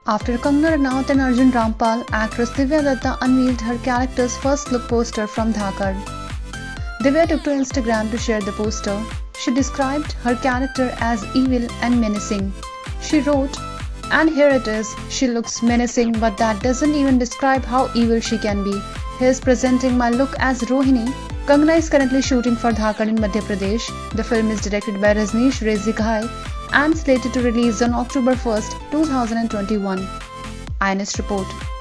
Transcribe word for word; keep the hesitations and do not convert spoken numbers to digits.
After Kangana Ranaut and Arjun Rampal, actress Divya Datta unveiled her character's first look poster from Dhakad. Divya took to Instagram to share the poster. She described her character as evil and menacing. She wrote, "And here it is, she looks menacing, but that doesn't even describe how evil she can be. Here's presenting my look as Rohini." Kangana is currently shooting for Dhakad in Madhya Pradesh. The film is directed by Rajneesh Rezighai and slated to release on October first, two thousand twenty-one. I N S report.